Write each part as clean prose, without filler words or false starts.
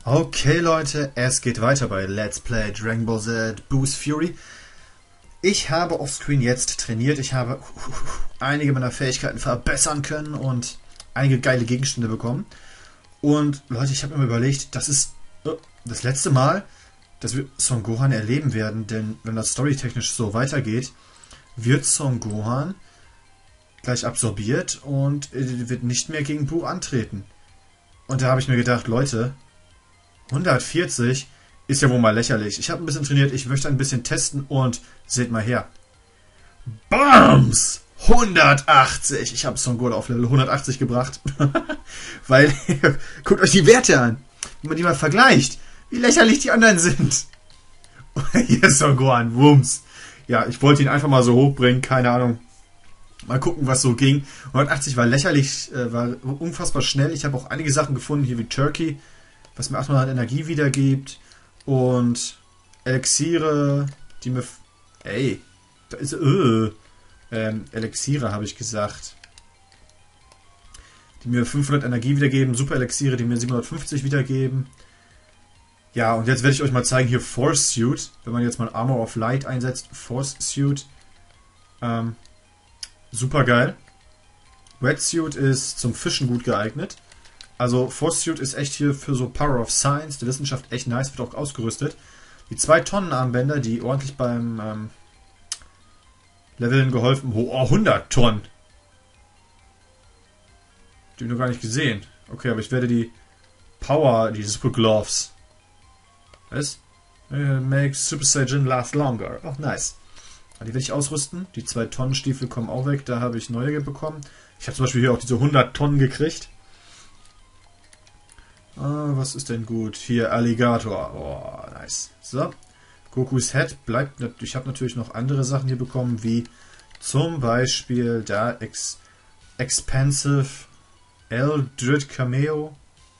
Okay Leute, es geht weiter bei Let's Play Dragon Ball Z Boo's Fury. Ich habe offscreen jetzt trainiert, ich habe einige meiner Fähigkeiten verbessern können und einige geile Gegenstände bekommen. Und Leute, ich habe mir überlegt, das ist das letzte Mal, dass wir Son Gohan erleben werden, denn wenn das storytechnisch so weitergeht, wird Son Gohan gleich absorbiert und wird nicht mehr gegen Buu antreten. Und da habe ich mir gedacht, Leute, 140 ist ja wohl mal lächerlich. Ich habe ein bisschen trainiert, ich möchte ein bisschen testen und seht mal her. BAMS! 180! Ich habe Son Gohan auf Level 180 gebracht. Weil, guckt euch die Werte an. Wenn man die mal vergleicht, wie lächerlich die anderen sind. Hier ist Son Gohan, Wumms. Ja, ich wollte ihn einfach mal so hochbringen, keine Ahnung. Mal gucken, was so ging. 180 war lächerlich, war unfassbar schnell. Ich habe auch einige Sachen gefunden, hier wie Turkey, was mir 800 Energie wiedergibt. Und Elixiere, die mir... Ey, da ist... Elixiere habe ich gesagt. Die mir 500 Energie wiedergeben. Super Elixiere, die mir 750 wiedergeben. Ja, und jetzt werde ich euch mal zeigen, hier Force Suit. Wenn man jetzt mal Armor of Light einsetzt, Force Suit. Super geil. Wetsuit ist zum Fischen gut geeignet. Also Force Suit ist echt hier für so Power of Science, der Wissenschaft echt nice, wird auch ausgerüstet. Die 2 Tonnen Armbänder, die ordentlich beim Leveln geholfen. Oh, 100 Tonnen! Die habe ich noch gar nicht gesehen. Okay, aber ich werde die Power, die Super Gloves. Was? Makes Super Saiyan last longer. Oh, nice. Die werde ich ausrüsten. Die 2 Tonnen Stiefel kommen auch weg. Da habe ich neue bekommen. Ich habe zum Beispiel hier auch diese 100 Tonnen gekriegt. Was ist denn gut? Hier Alligator. Oh, nice. So. Gokus Head bleibt. Ich habe natürlich noch andere Sachen hier bekommen, wie zum Beispiel da Expensive Eldritch Cameo.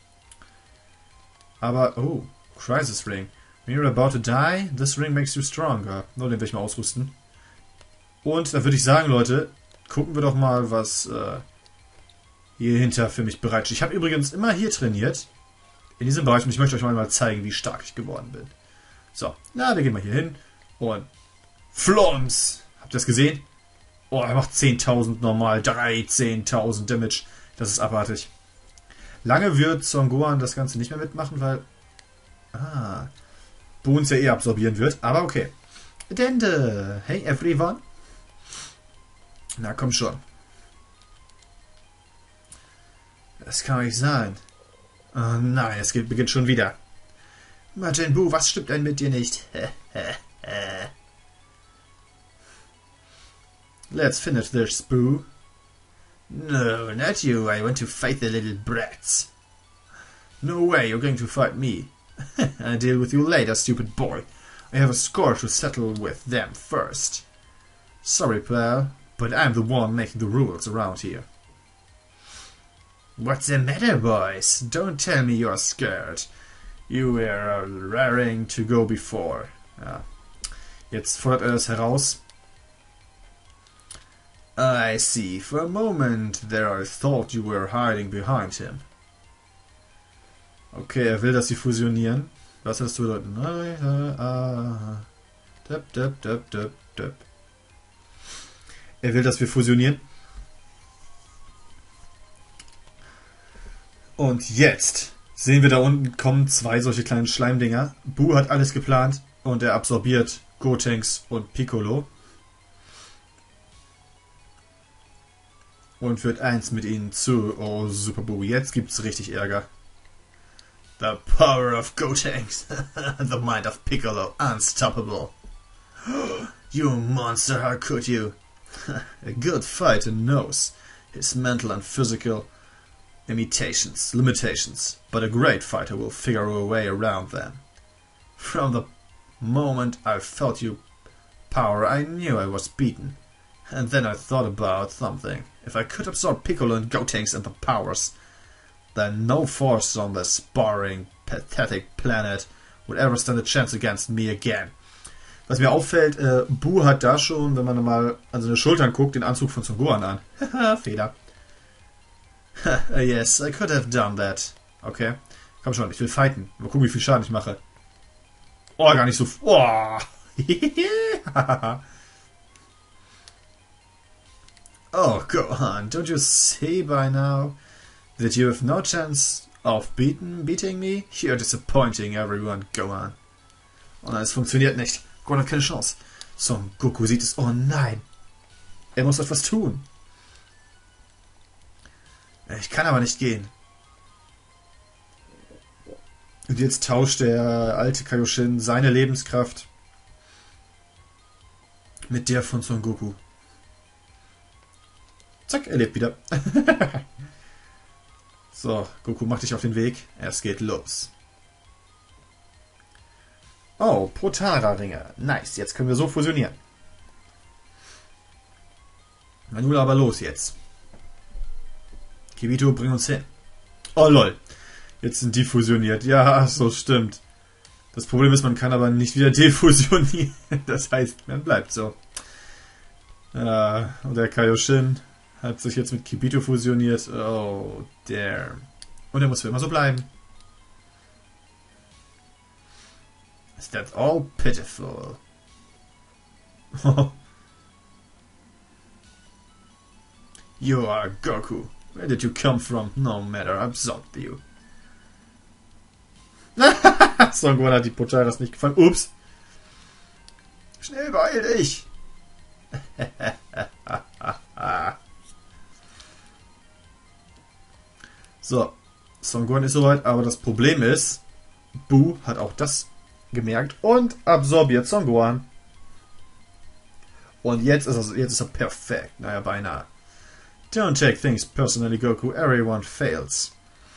Aber, oh, Crisis Ring. When you're about to die, this ring makes you stronger. No, den werde ich mal ausrüsten. Und da würde ich sagen, Leute, gucken wir doch mal, was hier hinter für mich bereitsteht. Ich habe übrigens immer hier trainiert, in diesem Bereich, und ich möchte euch mal zeigen, wie stark ich geworden bin. So, na, wir gehen mal hier hin und Flums! Habt ihr das gesehen? Oh, er macht 10.000 normal, 13.000 Damage. Das ist abartig. Lange wird Son Gohan das Ganze nicht mehr mitmachen, weil Buu uns ja eh absorbieren wird, aber okay. Dende, hey everyone. Na komm schon. Das kann doch nicht sein. Oh nein, es beginnt schon wieder. Majin Buu, was stimmt denn mit dir nicht? Let's finish this, Buu. No, not you. I want to fight the little brats. No way, you're going to fight me. I'll deal with you later, stupid boy. I have a score to settle with them first. Sorry, pal, but I'm the one making the rules around here. What's the matter, boys? Don't tell me you're scared. You were raring to go before. Ja. Jetzt fordert er das heraus. I see. For a moment there I thought you were hiding behind him. Okay, er will, dass sie fusionieren. Was hat das zu bedeuten? Er will, dass wir fusionieren. Und jetzt sehen wir da unten kommen 2 solche kleinen Schleimdinger. Buu hat alles geplant und er absorbiert Gotenks und Piccolo. Und wird eins mit ihnen zu. Oh, Super Buu, jetzt gibt's richtig Ärger. The power of Gotenks. The mind of Piccolo. Unstoppable. You monster, how could you? A good fighter knows his mental and physical limitations, but a great fighter will figure a way around them. From the moment I felt your power, I knew I was beaten. And then I thought about something. If I could absorb Piccolo and Gotenks and the powers, then no force on this boring, pathetic planet would ever stand a chance against me again. Was mir auffällt, Buu hat da schon, wenn man mal an seine Schultern guckt, den Anzug von Son Gohan an. Haha, Fehler. Yes, I could have done that. Okay. Komm schon, ich will fighten. Mal gucken, wie viel Schaden ich mache. Oh, gar nicht so... Oh. Oh, go on. Don't you see by now that you have no chance of beating me? You're disappointing everyone. Go on. Oh nein, es funktioniert nicht. Gohan hat keine Chance. Son Goku sieht es. Oh nein. Er muss etwas tun. Ich kann aber nicht gehen. Und jetzt tauscht der alte Kaioshin seine Lebenskraft mit der von Son Goku. Zack, er lebt wieder. So, Goku, mach dich auf den Weg. Es geht los. Oh, Potara-Ringe. Nice, jetzt können wir so fusionieren. Na nun aber los jetzt. Kibito, bring uns hin. Oh lol. Jetzt sind die fusioniert. Ja, so stimmt. Das Problem ist, man kann aber nicht wieder defusionieren. Das heißt, man bleibt so. Und der Kaioshin hat sich jetzt mit Kibito fusioniert. Oh, damn. Und er muss für immer so bleiben. Is that all pitiful? You are Goku. Where did you come from? No matter, I absorbed you. Son Gohan hat die Potaras nicht gefangen. Ups. Schnell, beeil dich. So. Son Gohan ist soweit, aber das Problem ist, Buu hat auch das gemerkt und absorbiert Son Gohan. Und jetzt ist er perfekt. Naja, beinahe. Don't take things personally, Goku. Everyone fails.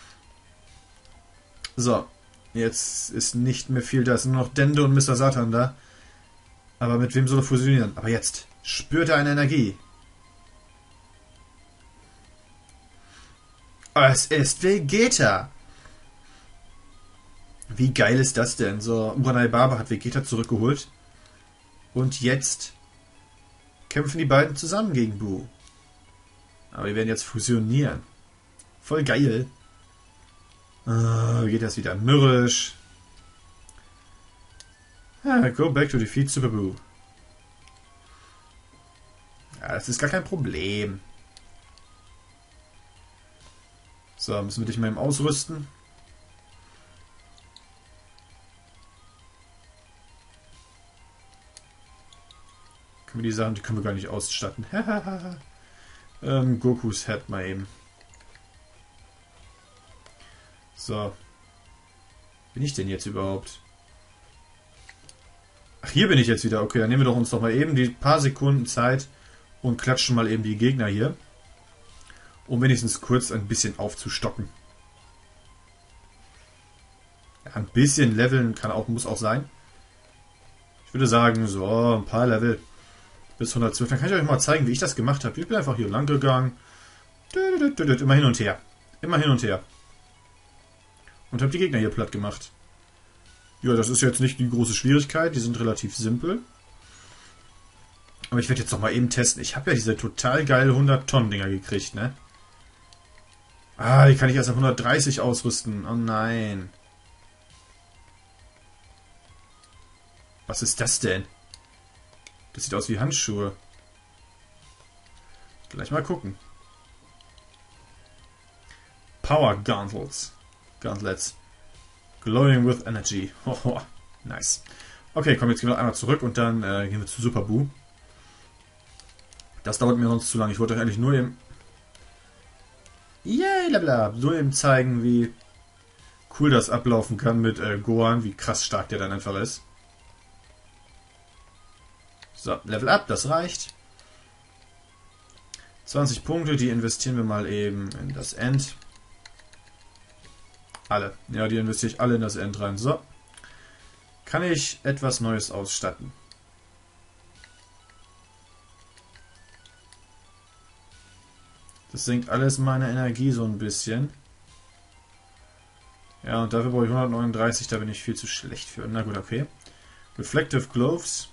So. Jetzt ist nicht mehr viel da. Es sind nur noch Dende und Mr. Satan da. Aber mit wem soll er fusionieren? Aber jetzt spürt er eine Energie. Es ist Vegeta. Wie geil ist das denn? So, Uranai Baba hat Vegeta zurückgeholt. Und jetzt kämpfen die beiden zusammen gegen Buu. Aber die werden jetzt fusionieren. Voll geil. Geht das wieder mürrisch. Go back to defeat Super Buu. Ja, das ist gar kein Problem. So, müssen wir dich mal eben ausrüsten. Können wir die Sachen, die können wir gar nicht ausstatten. Gokus Head mal eben. So. Bin ich denn jetzt überhaupt? Ach, hier bin ich jetzt wieder. Okay, dann nehmen wir doch uns doch mal eben die paar Sekunden Zeit und klatschen mal eben die Gegner hier. Um wenigstens kurz ein bisschen aufzustocken. Ja, ein bisschen leveln muss auch sein. Ich würde sagen, so ein paar Level bis 112. Dann kann ich euch mal zeigen, wie ich das gemacht habe. Ich bin einfach hier lang gegangen. Immer hin und her. Immer hin und her. Und habe die Gegner hier platt gemacht. Ja, das ist jetzt nicht die große Schwierigkeit. Die sind relativ simpel. Aber ich werde jetzt noch mal eben testen. Ich habe ja diese total geile 100-Tonnen-Dinger gekriegt, ne? Ah, die kann ich erst auf 130 ausrüsten. Oh nein. Was ist das denn? Das sieht aus wie Handschuhe. Gleich mal gucken. Power Gauntlets. Gauntlets. Glowing with Energy. Hoho. Nice. Okay, komm, jetzt gehen wir einmal zurück und dann gehen wir zu Super Buu. Das dauert mir sonst zu lange. Ich wollte euch eigentlich nur eben... Yay, blabla. So eben zeigen, wie cool das ablaufen kann mit Gohan, wie krass stark der dann einfach ist. So, Level Up, das reicht. 20 Punkte, die investieren wir mal eben in das End. Alle. Ja, die investiere ich alle in das End rein. So. Kann ich etwas Neues ausstatten? Das senkt alles meine Energie so ein bisschen. Ja, und dafür brauche ich 139, da bin ich viel zu schlecht für. Na gut, okay. Reflective Gloves.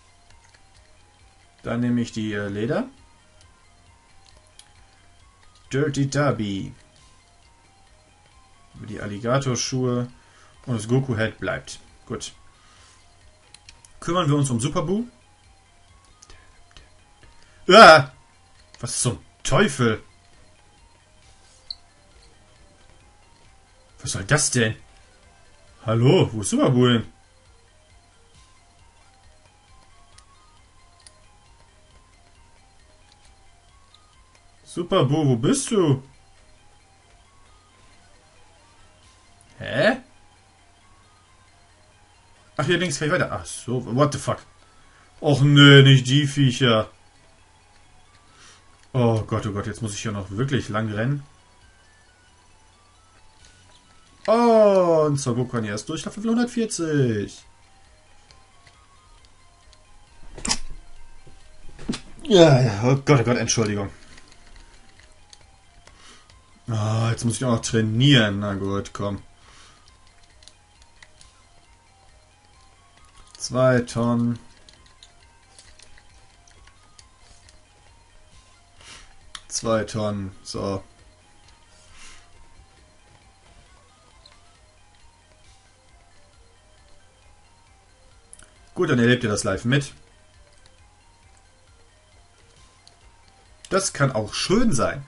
Dann nehme ich die Leder. Dirty Derby. Die Alligatorschuhe. Und das Goku-Head bleibt. Gut. Kümmern wir uns um Super Buu. Ah! Was zum Teufel? Was soll das denn? Hallo, wo ist Super Buu hin? Super Buu, wo bist du? Hä? Ach, hier links kann ich weiter. Ach so, what the fuck? Och nö, nicht die Viecher. Oh Gott, jetzt muss ich hier noch wirklich lang rennen. Oh, und Son Goku kann erst durch auf Level 140. Ja, oh Gott, Entschuldigung. Oh, jetzt muss ich auch noch trainieren. Na gut, komm. 2 Tonnen. 2 Tonnen. So. Gut, dann erlebt ihr das live mit. Das kann auch schön sein.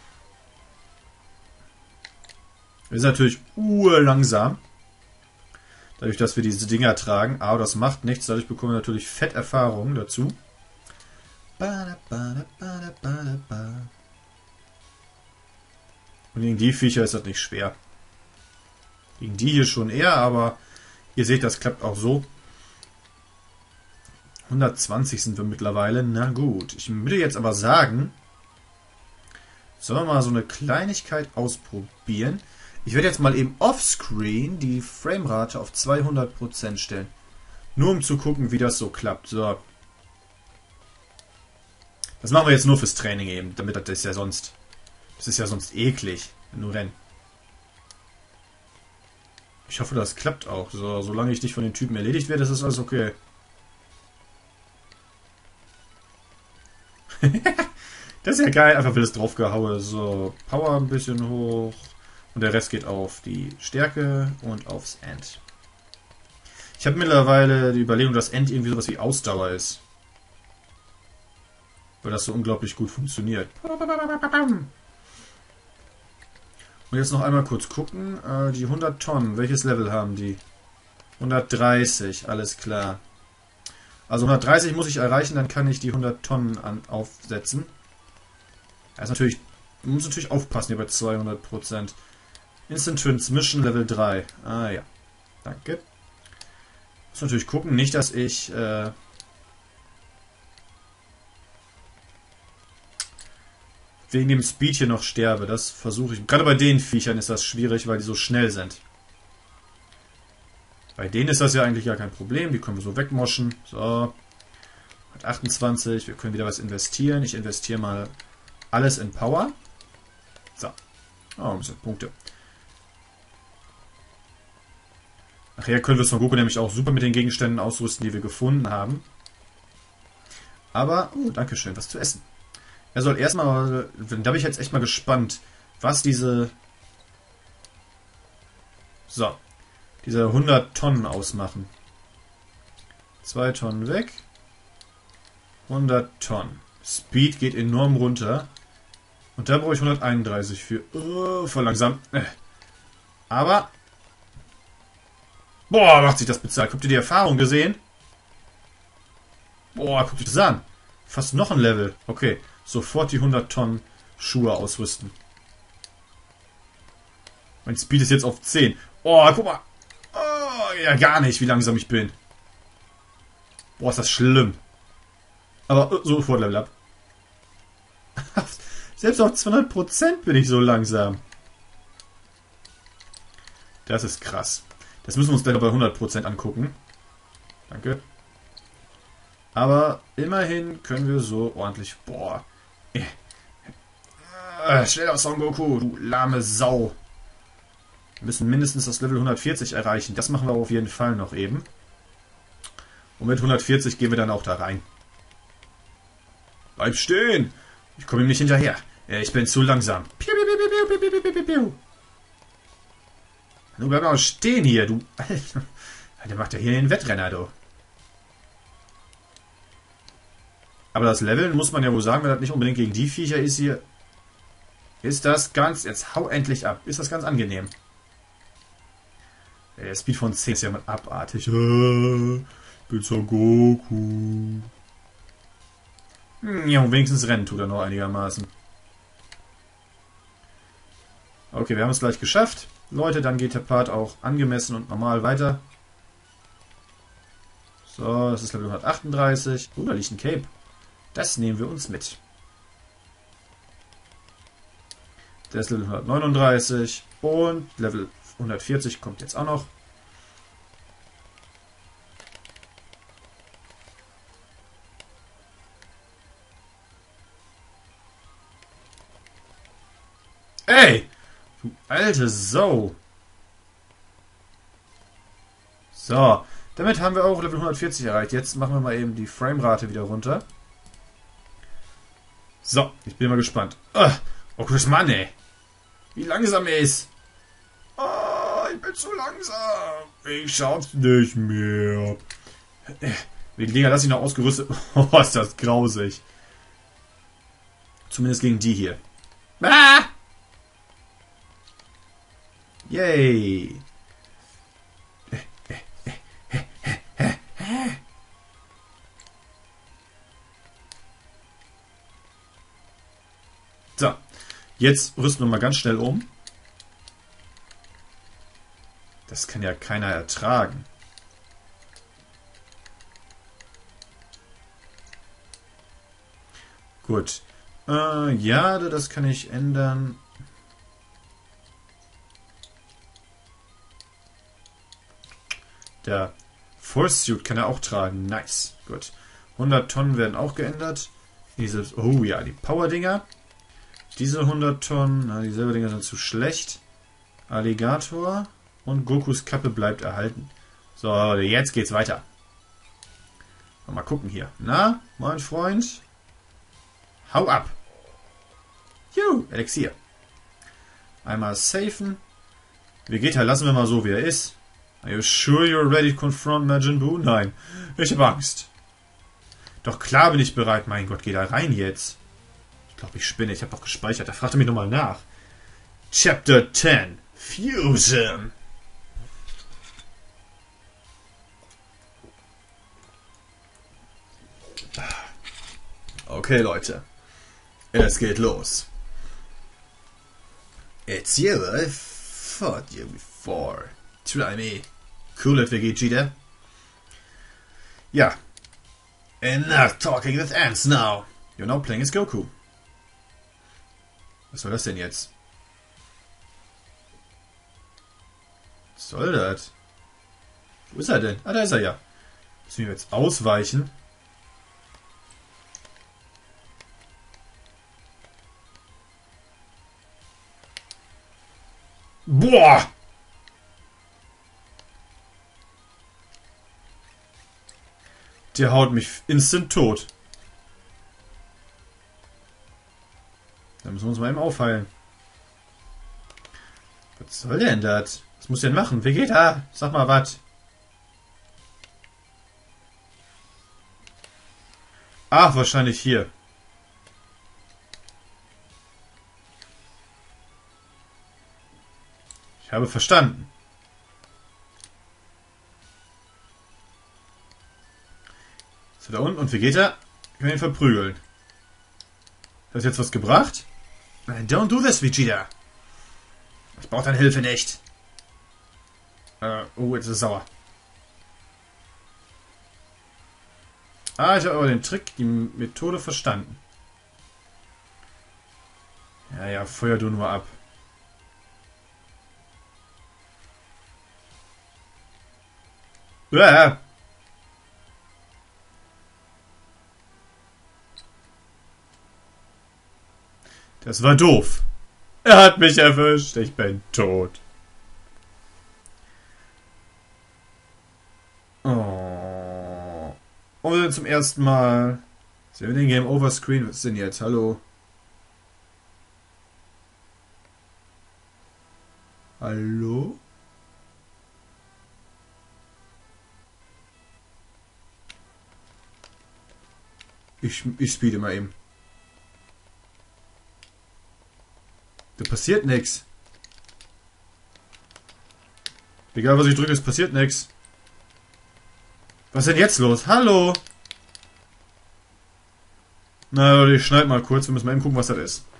Wir sind natürlich urlangsam. Dadurch, dass wir diese Dinger tragen. Aber das macht nichts. Dadurch bekommen wir natürlich Fetterfahrung dazu. Und gegen die Viecher ist das nicht schwer. Gegen die hier schon eher, aber ihr seht, das klappt auch so. 120 sind wir mittlerweile. Na gut. Ich würde jetzt aber sagen, sollen wir mal so eine Kleinigkeit ausprobieren. Ich werde jetzt mal eben offscreen die Framerate auf 200% stellen. Nur um zu gucken, wie das so klappt. So. Das machen wir jetzt nur fürs Training eben, damit das ist ja sonst. Das ist ja sonst eklig, wenn du rennst. Ich hoffe, das klappt auch. So, solange ich nicht von den Typen erledigt werde, ist das alles okay. Das ist ja geil, einfach wildes draufgehaue. So, Power ein bisschen hoch. Und der Rest geht auf die Stärke und aufs End. Ich habe mittlerweile die Überlegung, dass End irgendwie sowas wie Ausdauer ist. Weil das so unglaublich gut funktioniert. Und jetzt noch einmal kurz gucken. Die 100 Tonnen, welches Level haben die? 130, alles klar. Also 130 muss ich erreichen, dann kann ich die 100 Tonnen aufsetzen. Das ist natürlich, man muss natürlich aufpassen hier bei 200%. Instant Transmission Level 3. Ah ja, danke. Muss natürlich gucken, nicht dass ich wegen dem Speed hier noch sterbe. Das versuche ich. Gerade bei den Viechern ist das schwierig, weil die so schnell sind. Bei denen ist das ja eigentlich gar kein Problem. Die können wir so wegmoschen. So. 28. Wir können wieder was investieren. Ich investiere mal alles in Power. So. Oh, ein bisschen Punkte. Nachher können wir Son Goku nämlich auch super mit den Gegenständen ausrüsten, die wir gefunden haben. Aber, oh, dankeschön, was zu essen. Er soll erstmal, da bin ich jetzt echt mal gespannt, was diese 100 Tonnen ausmachen. 2 Tonnen weg. 100 Tonnen. Speed geht enorm runter. Und da brauche ich 131 für. Oh, voll langsam. Aber. Boah, macht sich das bezahlt. Habt ihr die Erfahrung gesehen? Boah, guckt euch das an. Fast noch ein Level. Okay, sofort die 100 Tonnen Schuhe ausrüsten. Mein Speed ist jetzt auf 10. Oh, guck mal. Oh, ja, gar nicht, wie langsam ich bin. Boah, ist das schlimm. Aber sofort Level up. Selbst auf 200% bin ich so langsam. Das ist krass. Das müssen wir uns gleich bei 100% angucken. Danke. Aber immerhin können wir so ordentlich... Boah. Schneller, Son Goku, du lahme Sau. Wir müssen mindestens das Level 140 erreichen. Das machen wir auf jeden Fall noch eben. Und mit 140 gehen wir dann auch da rein. Bleib stehen! Ich komme ihm nicht hinterher. Ich bin zu langsam. Piu, piu, piu, piu, piu, piu, piu, piu. Du bleib mal stehen hier, du. Alter, der macht ja hier den Wettrenner, du. Aber das Leveln, muss man ja wohl sagen, wenn das nicht unbedingt gegen die Viecher ist hier, ist das ganz... Jetzt hau endlich ab. Ist das ganz angenehm. Der Speed von 10 ist ja mal abartig. Pizza Goku. Ja, wenigstens rennen tut er noch einigermaßen. Okay, wir haben es gleich geschafft. Leute, dann geht der Part auch angemessen und normal weiter. So, das ist Level 138. Oh, da liegt ein Cape. Das nehmen wir uns mit. Der ist Level 139 und Level 140 kommt jetzt auch noch. Ey! Du alte Sau! So, damit haben wir auch Level 140 erreicht. Jetzt machen wir mal eben die Framerate wieder runter. So, ich bin mal gespannt. Oh, Chris Mann, ey. Wie langsam er ist. Oh, ich bin zu langsam. Ich schaff's nicht mehr. Die Dinger lasse ich noch ausgerüstet. Oh, ist das grausig. Zumindest gegen die hier. Ah! Yay. So, jetzt rüsten wir mal ganz schnell um. Das kann ja keiner ertragen. Gut. Ja, das kann ich ändern. Der Force Suit kann er auch tragen. Nice. Gut. 100 Tonnen werden auch geändert. Dieses, oh ja, die Power-Dinger. Diese 100 Tonnen, na, die Silberdinger sind zu schlecht. Alligator und Gokus Kappe bleibt erhalten. So, jetzt geht's weiter. Mal gucken hier. Na, mein Freund? Hau ab! Juhu, Elixier. Einmal safen. Vegeta lassen wir mal so, wie er ist. Are you sure you're ready to confront Majin Buu? Nein, ich habe Angst. Doch klar bin ich bereit. Mein Gott, geh da rein jetzt. Ich glaube, ich spinne. Ich habe doch gespeichert. Da fragt er mich nochmal nach. Chapter 10. Fusion. Okay, Leute. Es geht los. It's you. I fought you before. Try me. Cool it, Vegeta. Ja. Enough talking with ants now. You're now playing as Goku. Was soll das denn jetzt? Was soll das? Wo ist er denn? Ah, da ist er ja. Müssen wir jetzt ausweichen? Boah! Der haut mich instant tot. Da müssen wir uns mal eben aufheilen. Was soll denn das? Was muss denn machen? Vegeta, sag mal was. Ach, wahrscheinlich hier. Ich habe verstanden. So, da unten und Vegeta können ihn verprügeln. Hat das jetzt was gebracht? Don't do this, Vegeta. Ich brauche deine Hilfe nicht. Oh, jetzt ist es sauer. Ah, ich habe aber den Trick, die Methode verstanden. Ja, ja, feuer du nur ab. Ja. Das war doof. Er hat mich erwischt. Ich bin tot. Oh. Und wir sind zum ersten Mal. Sehen wir den Game Over Screen? Was ist denn jetzt? Hallo? Hallo? Ich speede mal eben. Da passiert nichts. Egal was ich drücke, es passiert nichts. Was ist denn jetzt los? Hallo? Na, ich schneide mal kurz. Wir müssen mal eben gucken, was das ist.